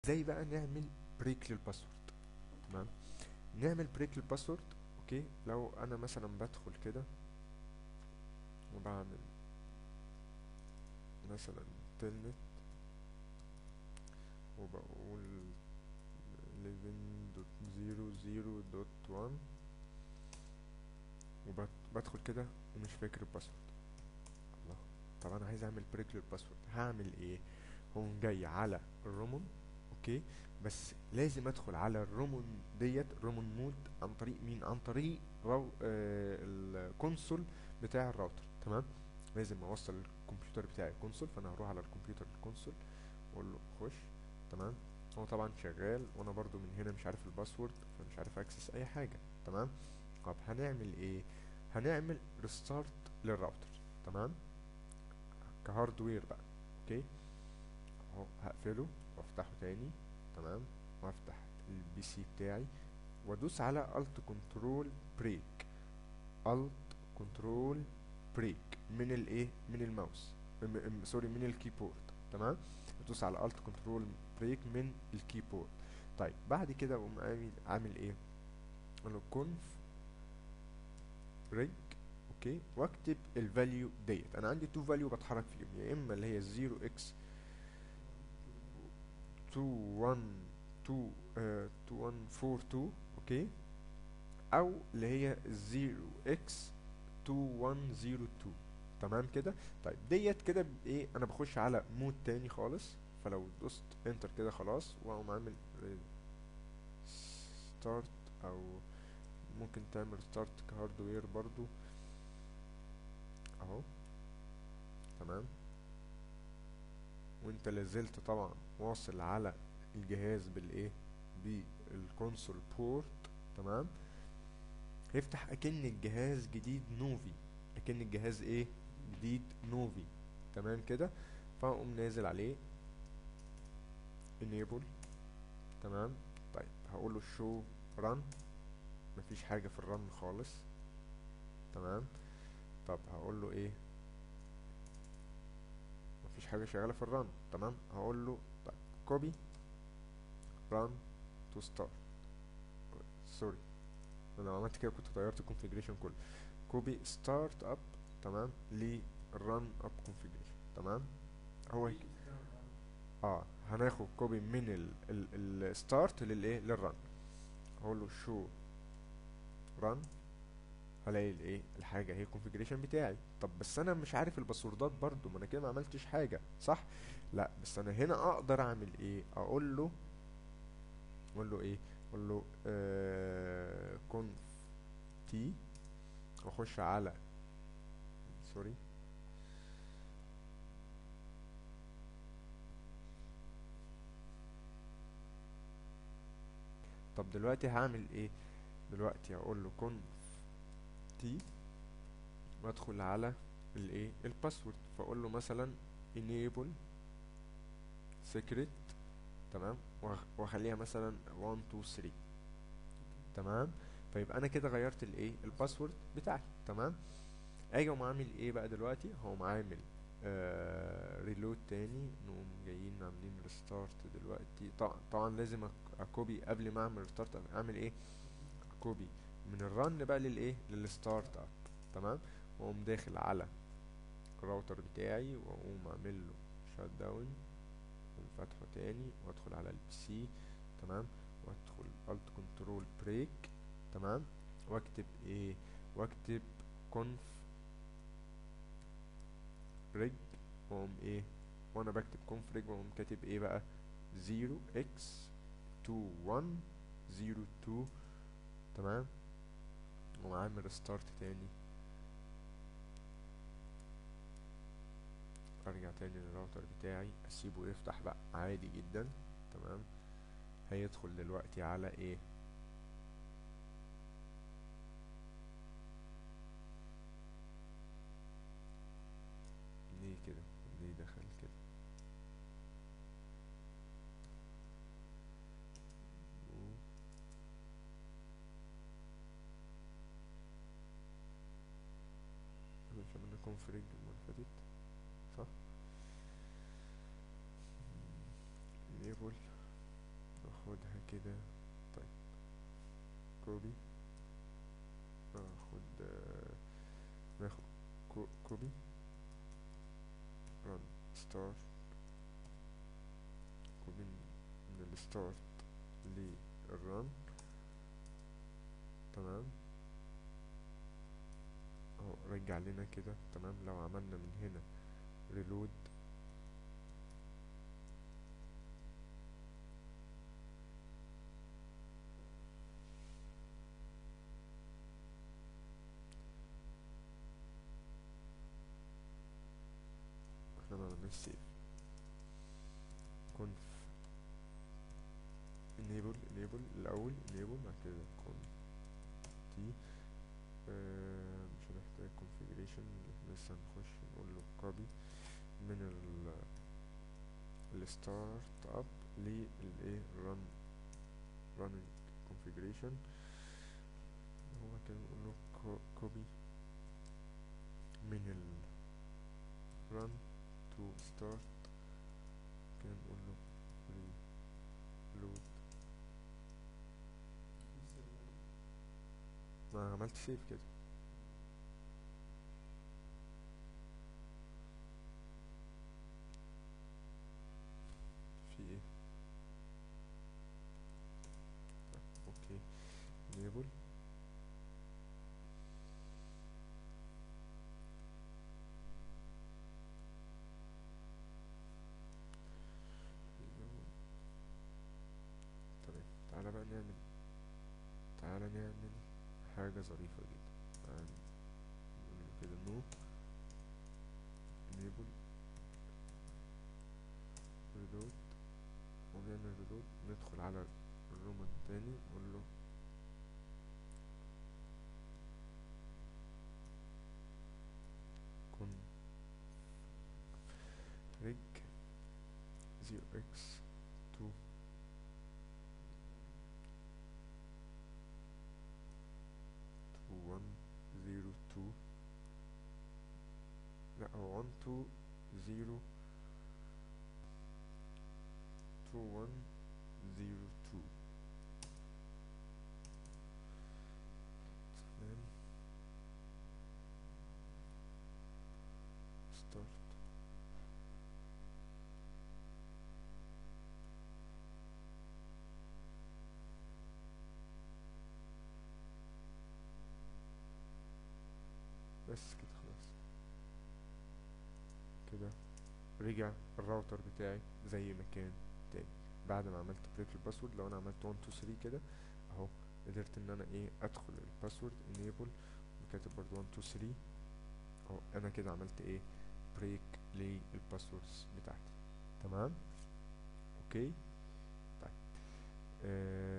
ازاي بقى نعمل بريك للباسورد؟ تمام. نعمل بريك للباسورد. اوكي، لو انا مثلا بدخل كده وبعمل مثلا تلنت وبقول 11.0.0.1 وبدخل كده ومش فاكر الباسورد. الله، طب انا عايز اعمل بريك للباسورد، هعمل ايه؟ هقوم جاي على الرومون. اوكي، بس لازم ادخل على الرومون ديت، الرومون مود، عن طريق مين؟ عن طريق الكونسول بتاع الراوتر. تمام، لازم اوصل الكمبيوتر بتاعي الكونسول، فانا هروح على الكمبيوتر الكونسول واقول له خش. تمام، هو طبعا شغال وانا برضو من هنا مش عارف الباسورد، فمش عارف اكسس اي حاجه. تمام، طب هنعمل ايه؟ هنعمل ريستارت للراوتر. تمام، كهاردوير بقى. اوكي، اهو هقفله وافتحه تاني. تمام، وافتح البي سي بتاعي وادوس على الت كنترول بريك. الت كنترول بريك من الايه؟ من الماوس، سوري، من الكيبورد. تمام، ادوس على الت كنترول بريك من الكيبورد. طيب بعد كده اقوم عامل ايه؟ اقول له كونف ريج. اوكي، واكتب الفاليو ديت. انا عندي تو فاليو بتحرك فيهم، يا اما اللي هي 0x 2142 اوكي، او اللي هي 0x2102. تمام كده. طيب ديت كده ايه؟ انا بخش على مود تاني خالص، فلو دوست انتر كده خلاص واقوم عامل ستارت، او ممكن تعمل ستارت كهاردوير برضو اهو. تمام، وانت لازلت طبعا واصل على الجهاز بالايه؟ بالكونسول بورت. تمام، هيفتح اكن الجهاز جديد نوفي، اكن الجهاز ايه؟ جديد نوفي. تمام كده، فاقوم نازل عليه enable. تمام، طيب هقوله show run، مفيش حاجة في الرن خالص. تمام، طب هقوله ايه؟ مفيش حاجة شغالة في الرن. تمام، هقوله طيب copy run to start. سوري، انا لو عملت كده كنت غيرت الكونفيجريشن كله. كوبي ستارت اب. تمام، للرن اب كونفيجريشن. تمام، هو هناخد كوبي من الستارت للايه؟ للرن. هقول له شو رن، هلاقي الايه؟ الحاجه هي الكونفيجريشن بتاعي. طب بس انا مش عارف الباسوردات برضو، ما انا كده ما عملتش حاجه صح. لا، بس انا هنا اقدر اعمل ايه؟ اقول له ايه؟ اقول له كونف تي، واخش على، سوري، طب دلوقتي هعمل ايه؟ دلوقتي هقول له كونف تي وادخل على الايه؟ الباسورد، فاقول له مثلا enable secret. تمام، واخليها مثلا 1 2 3. تمام، فيبقى انا كده غيرت الايه؟ الباسورد بتاعي. تمام، اجي اقوم عامل ايه بقى دلوقتي؟ هقوم عامل ريلود تاني، نقوم جايين عاملين ريستارت دلوقتي. طبعا لازم اكوبي قبل ما اعمل ريستارت. اعمل ايه؟ كوبي من الرن بقى للايه؟ للستارت اب. تمام، واقوم داخل على الراوتر بتاعي واقوم اعمل له شات داون وفتحه تاني وادخل على البي سي. تمام، وادخل الت كنترول بريك. تمام، واكتب ايه؟ واكتب conf reg، واقوم ايه؟ وانا بكتب conf reg واقوم كاتب ايه بقى؟ 0x2102. تمام، واقوم عامل ريستارت تاني، ارجع تاني للراوتر بتاعي، اسيبه يفتح بقى عادي جدا. تمام، هيدخل دلوقتي على ايه؟ ليه كده؟ ليه دخل كده؟ مش عملنا كونفريج المرة اللي فاتت صح؟ enable كده. طيب كوبي، اخد ناخد كوبي ران ستار، كوبي من الستارت للران. تمام اهو رجع لنا كده. تمام لو عملنا من هنا ريلود احنا ما عملناش سيف. كونف enable الاول enable بعد كده تي. مش هنحتاج configuration، احنا لسه هنخش نقول له copy من الستارت اب للايه running configuration. هو كده نقول له copy من run to start، كده نقول له reload. ما عملت سيف كده. في ايه؟ اوكي enable تمام. تعالى نعمل حاجة ظريفة جدا. تعالى نقول له كده no enable reload، ونعمل reload ندخل على الرومان تاني نقول له config 0x2 102. لا هو 120 2102. تمام ستارت. بس كده خلاص. كده رجع الراوتر بتاعي زي ما كان تاني بعد ما عملت بريك الباسورد. لو انا عملت 1 2 3 كده اهو قدرت ان انا ايه ادخل الباسورد enable وكاتب برضو 1 2 3 اهو. انا كده عملت ايه بريك للباسوردز بتاعتي. تمام اوكي. طيب